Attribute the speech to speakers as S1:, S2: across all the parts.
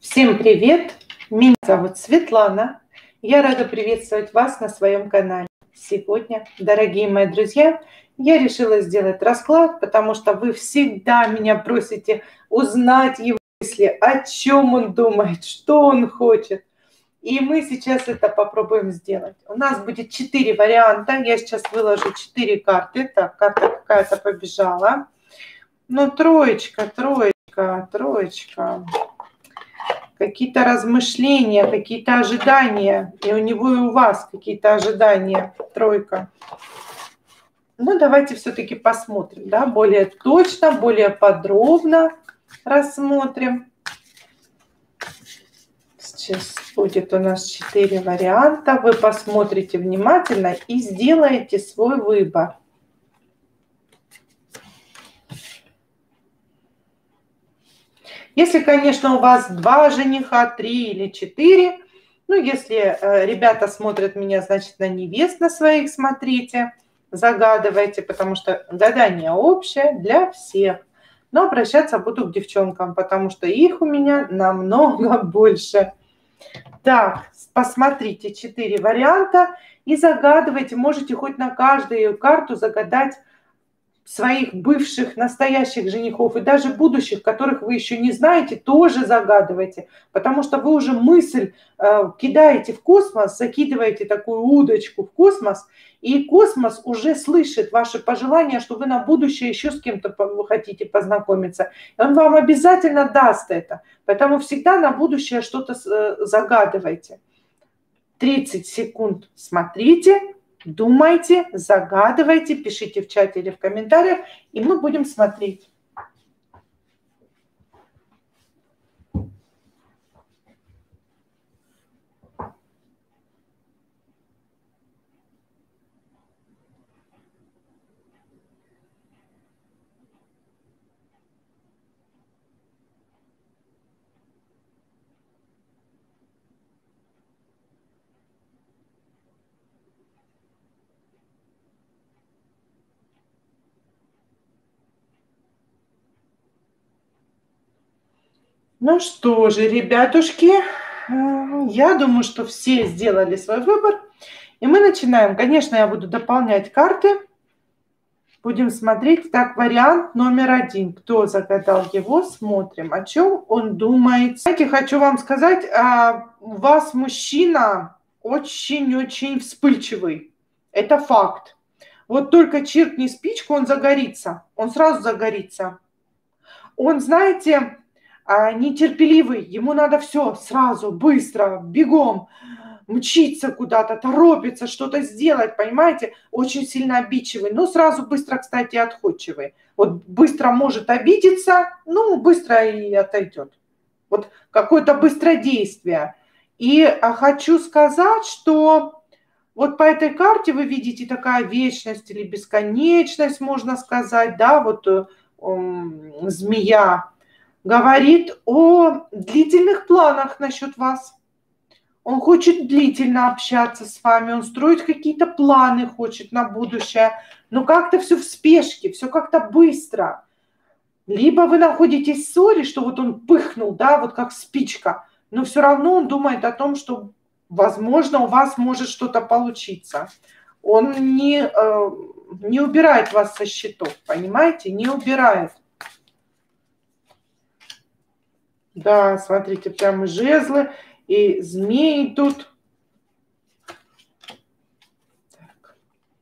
S1: Всем привет! Меня зовут Светлана. Я рада приветствовать вас на своем канале. Сегодня, дорогие мои друзья, я решила сделать расклад, потому что вы всегда меня просите узнать его мысли, о чем он думает, что он хочет. И мы сейчас это попробуем сделать. У нас будет 4 варианта. Я сейчас выложу 4 карты. Так, карта какая-то побежала. Ну, троечка. Какие-то размышления, какие-то ожидания. И у него, и у вас какие-то ожидания. Тройка. Ну, давайте все-таки посмотрим, да, более точно, более подробно рассмотрим. Сейчас будет у нас 4 варианта. Вы посмотрите внимательно и сделаете свой выбор. Если, конечно, у вас 2 жениха, 3 или 4, ну, если ребята смотрят меня, значит, на невест на своих смотрите, загадывайте, потому что гадание общее для всех. Но обращаться буду к девчонкам, потому что их у меня намного больше. Так, посмотрите 4 варианта и загадывайте. Можете хоть на каждую карту загадать своих бывших, настоящих женихов и даже будущих, которых вы еще не знаете, тоже загадывайте, потому что вы уже мысль кидаете в космос, закидываете такую удочку в космос, и космос уже слышит ваши пожелания, что вы на будущее еще с кем-то хотите познакомиться, и он вам обязательно даст это, поэтому всегда на будущее что-то загадывайте. 30 секунд смотрите, думайте, загадывайте, пишите в чате или в комментариях, и мы будем смотреть. Ну что же, ребятушки, я думаю, что все сделали свой выбор. И мы начинаем. Конечно, я буду дополнять карты. Будем смотреть. Так, вариант номер 1. Кто загадал его, смотрим. О чем он думает. Знаете, хочу вам сказать, у вас мужчина очень-очень вспыльчивый. Это факт. Вот только чиркни спичку, он загорится. Он сразу загорится. Он, знаете, нетерпеливый, ему надо все сразу, быстро, бегом, мчиться куда-то, торопиться, что-то сделать, понимаете, очень сильно обидчивый, но сразу быстро, кстати, отходчивый. Вот быстро может обидеться, ну, быстро и отойдет. Вот какое-то быстродействие. И хочу сказать, что вот по этой карте вы видите такая вечность или бесконечность, можно сказать, да, вот змея, говорит о длительных планах насчет вас. Он хочет длительно общаться с вами, он строит какие-то планы, хочет на будущее, но как-то все в спешке, все как-то быстро. Либо вы находитесь в ссоре, что вот он пыхнул, да, вот как спичка, но все равно он думает о том, что, возможно, у вас может что-то получиться. Он не убирает вас со счетов, понимаете, не убирает. Да, смотрите, прям жезлы и змеи тут. Так.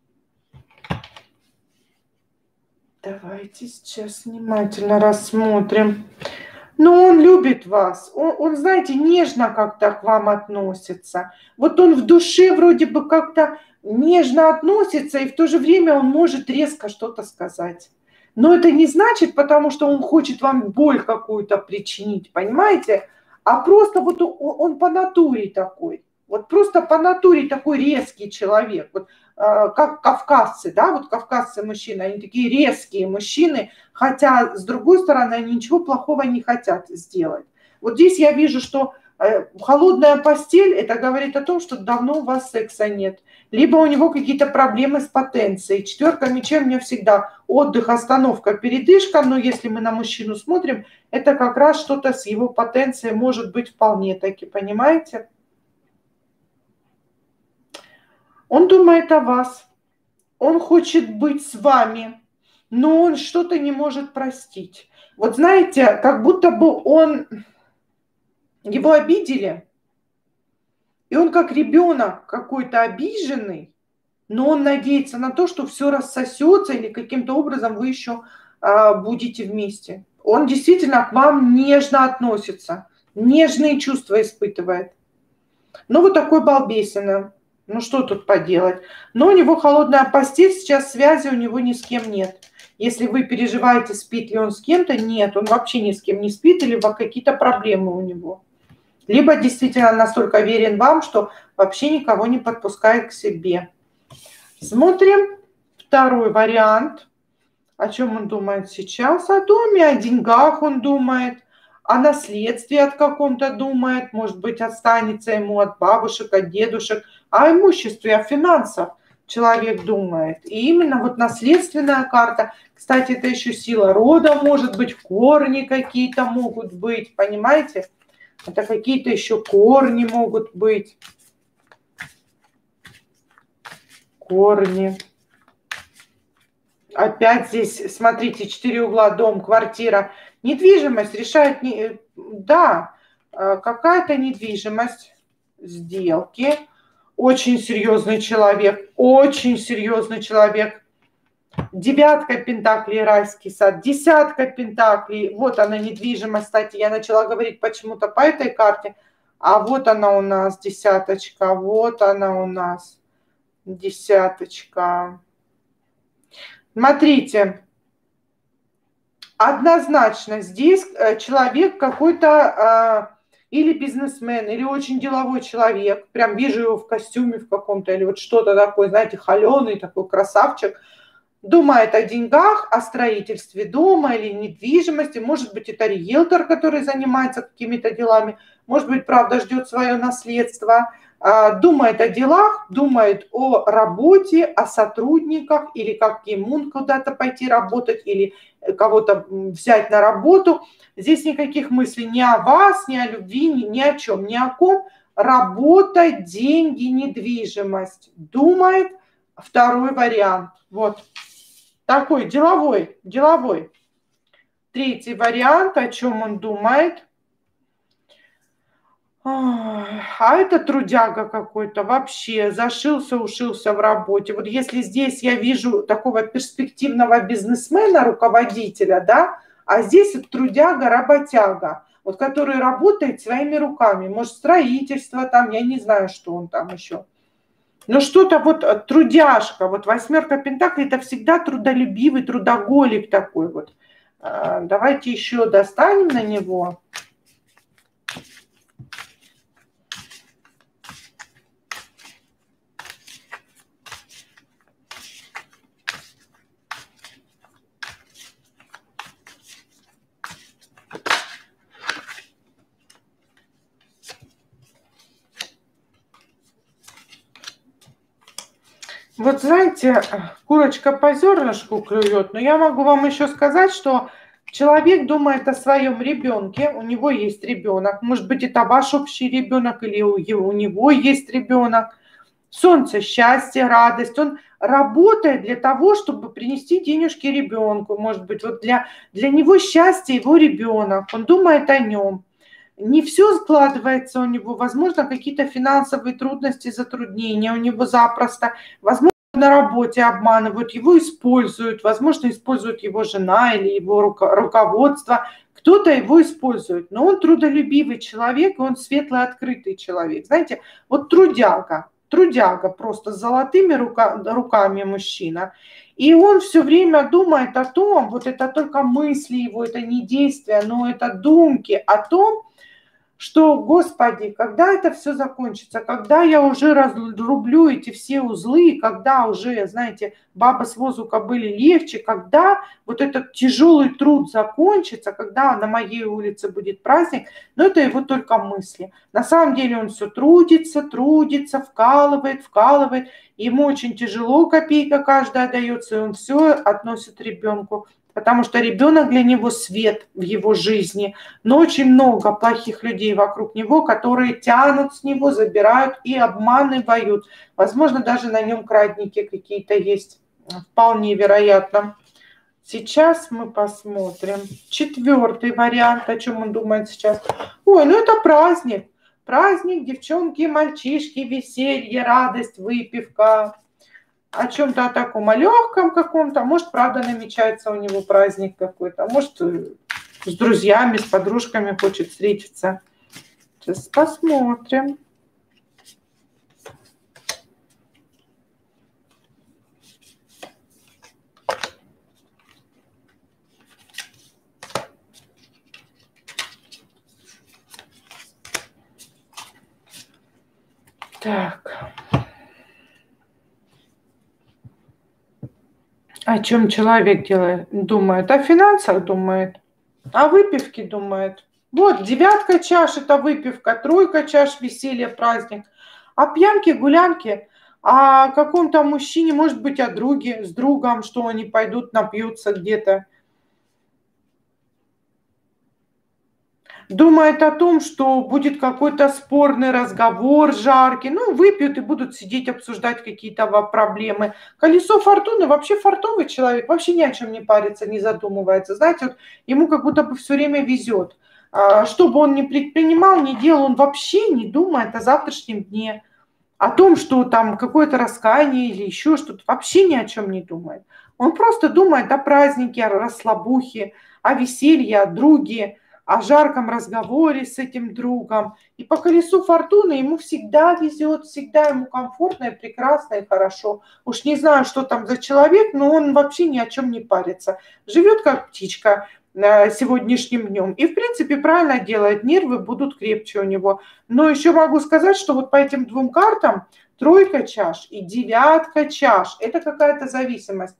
S1: Давайте сейчас внимательно рассмотрим. Ну, он любит вас. Он, знаете, нежно как-то к вам относится. Вот он в душе вроде бы как-то нежно относится, и в то же время он может резко что-то сказать. Но это не значит, потому что он хочет вам боль какую-то причинить, понимаете? А просто вот он по натуре такой. Вот просто по натуре такой резкий человек. Вот как кавказцы, да, вот кавказцы мужчины, они такие резкие мужчины, хотя, с другой стороны, они ничего плохого не хотят сделать. Вот здесь я вижу, что Холодная постель – это говорит о том, что давно у вас секса нет. Либо у него какие-то проблемы с потенцией. Четверка мечей у меня всегда отдых, остановка, передышка. Но если мы на мужчину смотрим, это как раз что-то с его потенцией может быть вполне таки, понимаете? Он думает о вас. Он хочет быть с вами, но он что-то не может простить. Вот знаете, как будто бы его обидели, и он как ребенок какой-то обиженный, но он надеется на то, что все рассосется или каким-то образом вы еще будете вместе. Он действительно к вам нежно относится, нежные чувства испытывает. Ну, вот такой балбесина. Ну, что тут поделать? Но у него холодная постель, сейчас связи у него ни с кем нет. Если вы переживаете, спит ли он с кем-то, нет, он вообще ни с кем не спит, или какие-то проблемы у него. Либо действительно настолько верен вам, что вообще никого не подпускает к себе. Смотрим второй вариант. О чем он думает сейчас? О доме, о деньгах он думает, о наследстве от каком-то думает, может быть, останется ему от бабушек, от дедушек, о имуществе, о финансах человек думает. И именно вот наследственная карта, кстати, это еще сила рода, может быть, корни какие-то могут быть, понимаете? Это какие-то еще корни могут быть. Корни. Опять здесь, смотрите, 4 угла, дом, квартира. Недвижимость решает, да, какая-то недвижимость, сделки. Очень серьезный человек, очень серьезный человек. Девятка пентаклей, райский сад, десятка пентаклей. Вот она, недвижимость, кстати, я начала говорить почему-то по этой карте. А вот она у нас, десяточка, вот она у нас, десяточка. Смотрите, однозначно здесь человек какой-то или бизнесмен, или очень деловой человек. Прям вижу его в костюме в каком-то, или вот что-то такое, знаете, холеный такой красавчик. Думает о деньгах, о строительстве дома или недвижимости. Может быть, это риэлтор, который занимается какими-то делами. Может быть, правда, ждет свое наследство. Думает о делах, думает о работе, о сотрудниках, или как ему куда-то пойти работать, или кого-то взять на работу. Здесь никаких мыслей ни о вас, ни о любви, ни о чем, ни о ком. Работа, деньги, недвижимость. Думает второй вариант. Вот. Такой деловой. Третий вариант, о чем он думает. А это трудяга какой-то, вообще ушился в работе. Вот если здесь я вижу такого перспективного бизнесмена, руководителя, да, а здесь вот трудяга, работяга, вот который работает своими руками, может, строительство там, я не знаю, что он там еще. Но что-то вот трудяжка, вот восьмерка пентаклей, это всегда трудолюбивый, трудоголик такой вот. Давайте еще достанем на него. Вот знаете, курочка по зернышку клюет, но я могу вам еще сказать, что человек думает о своем ребенке, у него есть ребенок, может быть, это ваш общий ребенок или у него есть ребенок. Солнце, счастье, радость. Он работает для того, чтобы принести денежки ребенку. Может быть, вот для него счастье его ребенок. Он думает о нем. Не все складывается у него, возможно, какие-то финансовые трудности, затруднения у него запросто, возможно, на работе обманывают, его используют, возможно, использует его жена или его руководство, кто-то его использует, но он трудолюбивый человек, и он светлый, открытый человек, знаете, вот трудяга, просто с золотыми руками мужчина, и он все время думает о том, вот это только мысли его, это не действия, но это думки о том, что, Господи, когда это все закончится, когда я уже разрублю эти все узлы, когда уже, знаете, баба с возу кобыли легче, когда вот этот тяжелый труд закончится, когда на моей улице будет праздник, но это его только мысли. На самом деле он все трудится, трудится, вкалывает, вкалывает, ему очень тяжело, копейка каждая дается, и он все относит ребенку. Потому что ребенок для него свет в его жизни, но очень много плохих людей вокруг него, которые тянут с него, забирают и обманывают. Возможно, даже на нем крадники какие-то есть. Вполне вероятно. Сейчас мы посмотрим. 4-й вариант, о чем он думает сейчас. Ой, ну это праздник. Праздник, девчонки, мальчишки, веселье, радость, выпивка. О чем-то о таком, о легком каком-то. Может, правда, намечается у него праздник какой-то. Может, с друзьями, с подружками хочет встретиться. Сейчас посмотрим. Так. О чем человек думает? О финансах думает, о выпивке думает. Вот, 9 чаш – это выпивка, 3 чаш – веселье, праздник. О пьянке, гулянке, о каком-то мужчине, может быть, о друге, с другом, что они пойдут напьются где-то. Думает о том, что будет какой-то спорный разговор, жаркий. Ну, выпьют и будут сидеть, обсуждать какие-то проблемы. Колесо фортуны, вообще фартовый человек, вообще ни о чем не парится, не задумывается. Знаете, вот ему как будто бы все время везет. Что бы он ни предпринимал, ни делал, он вообще не думает о завтрашнем дне, о том, что там какое-то раскаяние или еще что-то. Вообще ни о чем не думает. Он просто думает о празднике, о расслабухе, о веселье, о друге, о жарком разговоре с этим другом. И по колесу фортуны ему всегда везет, всегда ему комфортно и прекрасно и хорошо. Уж не знаю, что там за человек, но он вообще ни о чем не парится. Живет как птичка сегодняшним днем. И, в принципе, правильно делает, нервы будут крепче у него. Но еще могу сказать, что вот по этим 2 картам 3 чаш и 9 чаш – это какая-то зависимость.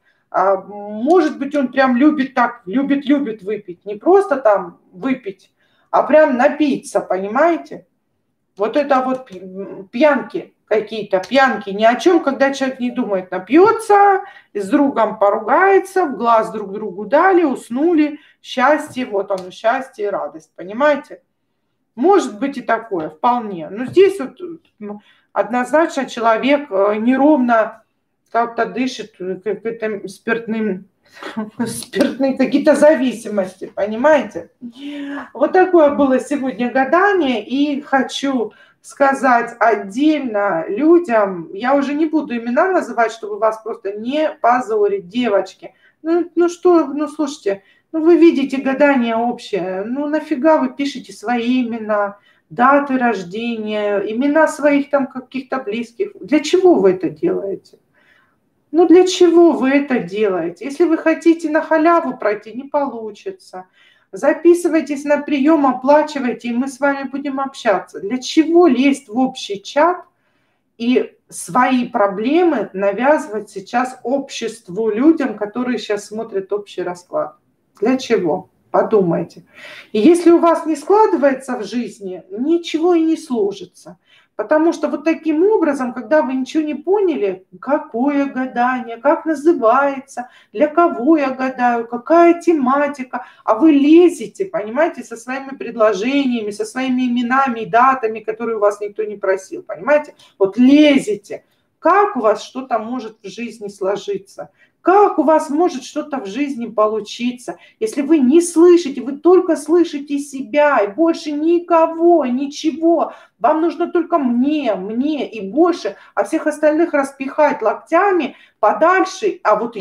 S1: Может быть, он прям любит так, любит выпить. Не просто там выпить, а прям напиться, понимаете? Вот это вот пьянки какие-то, пьянки ни о чем, когда человек не думает, напьется, с другом поругается, в глаз друг другу дали, уснули, счастье, вот оно, счастье и радость, понимаете? Может быть и такое, вполне. Но здесь вот однозначно человек неровно как-то дышит каким-то спиртные какие-то зависимости, понимаете? Вот такое было сегодня гадание, и хочу сказать отдельно людям, я уже не буду имена называть, чтобы вас просто не позорить, девочки. Ну что, ну слушайте, ну вы видите гадание общее, ну нафига вы пишете свои имена, даты рождения, имена своих там каких-то близких, для чего вы это делаете? Ну для чего вы это делаете? Если вы хотите на халяву пройти, не получится. Записывайтесь на прием, оплачивайте, и мы с вами будем общаться. Для чего лезть в общий чат и свои проблемы навязывать сейчас обществу, людям, которые сейчас смотрят общий расклад? Для чего? Подумайте. И если у вас не складывается в жизни, ничего и не сложится. Потому что вот таким образом, когда вы ничего не поняли, какое гадание, как называется, для кого я гадаю, какая тематика, а вы лезете, понимаете, со своими предложениями, со своими именами и датами, которые у вас никто не просил, понимаете? Вот лезете. Как у вас что-то может в жизни сложиться? Как у вас может что-то в жизни получиться, если вы не слышите, вы только слышите себя и больше никого, ничего. Вам нужно только мне и больше, а всех остальных распихать локтями подальше, а вот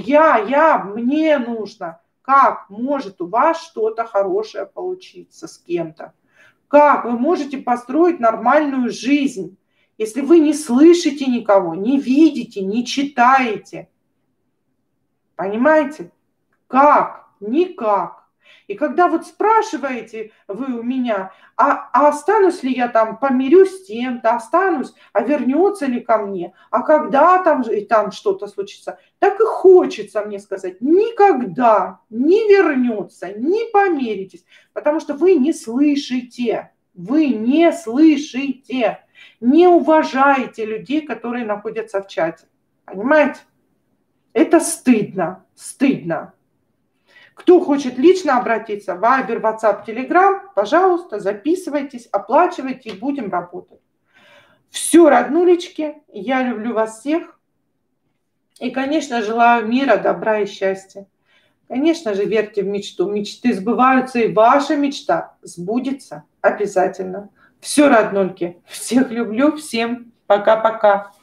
S1: мне нужно. Как может у вас что-то хорошее получиться с кем-то? Как вы можете построить нормальную жизнь, если вы не слышите никого, не видите, не читаете? Понимаете? Как? Никак. И когда вот спрашиваете вы у меня, а останусь ли я там, помирюсь с тем-то, останусь, а вернется ли ко мне, а когда там, и там что-то случится, так и хочется мне сказать, никогда не вернется, не помиритесь, потому что вы не слышите, не уважаете людей, которые находятся в чате. Понимаете? Это стыдно, стыдно. Кто хочет лично обратиться, Вайбер, WhatsApp, Telegram, пожалуйста, записывайтесь, оплачивайте и будем работать. Все, роднулечки, я люблю вас всех. И, конечно, желаю мира, добра и счастья. Конечно же, верьте в мечту. Мечты сбываются, и ваша мечта сбудется обязательно. Все, роднульки, всех люблю, всем пока-пока.